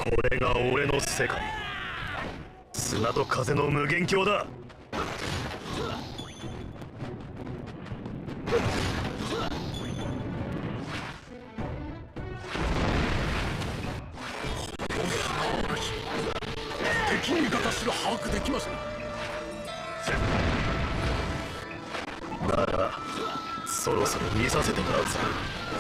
これが俺の世界。砂と風の無限鏡だ。 敵味方すら把握できません。 ならそろそろ見させてもらうさ。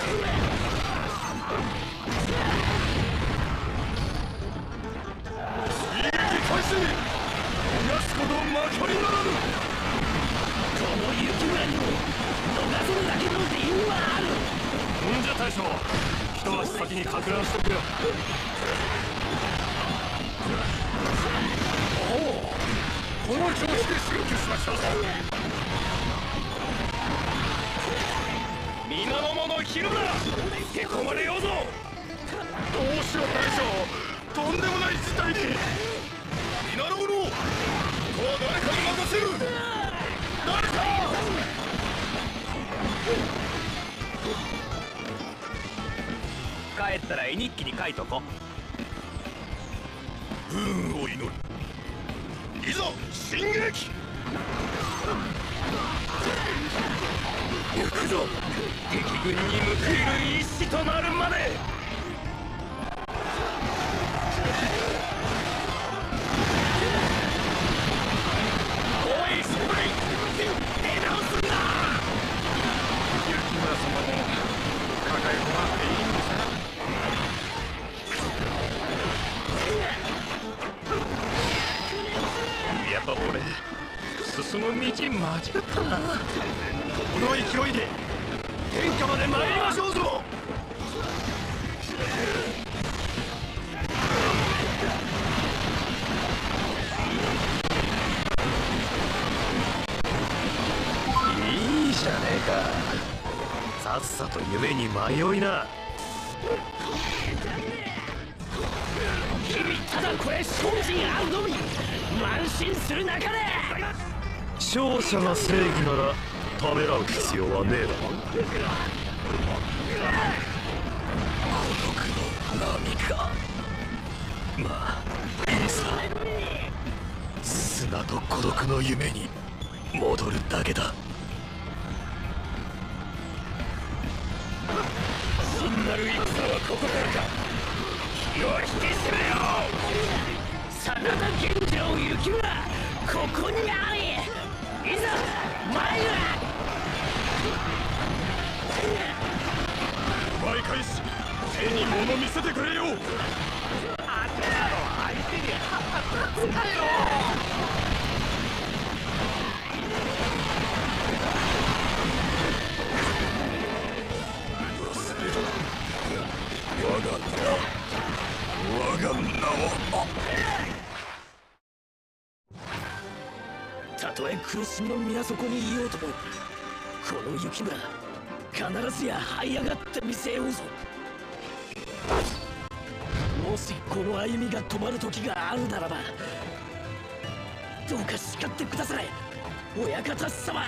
一撃開始。逃がすことまかりならぬ。 この雪村にも逃せるだけの理由はある。 じゃ大将、一足先にかく乱しとくよ。おお、この調子で進級しましょう。皆の者ひるな。へこまれようぞ。どうしよう大将、とんでもない事態に。皆の者、ここは誰かに任せる。誰か。 帰ったら絵日記に書いとこ。 不運を祈る。いざ進撃。行くぞ。 敵軍に報いる意志となるまで。おいそれ、出直すんだ。 雪村様も抱え込まなくていいんですか。 やっぱ俺進む道間違ったな。この勢いで天下まで参りましょうぞ。いいじゃねえか。さっさと夢に迷いな。 君ただこれ精進あるのみ。慢心する中で。 勝者が正義ならためらう必要はねえだろ。 孤独の波か。 まあいいさ。砂と孤独の夢に戻るだけだ。 真なる戦はここからか。気を引き締めよ。真田源次郎雪村、ここにあり。いざ参る。 奪い返し、手に物見せてくれよ。 あんなの相手に腹立つかよ。 忘れろ。我が名を。 たとえ苦しみの水底にいようとも、この雪村必ずや這い上がってみせようぞ。もしこの歩みが止まる時があるならば、どうか叱ってください、親方様。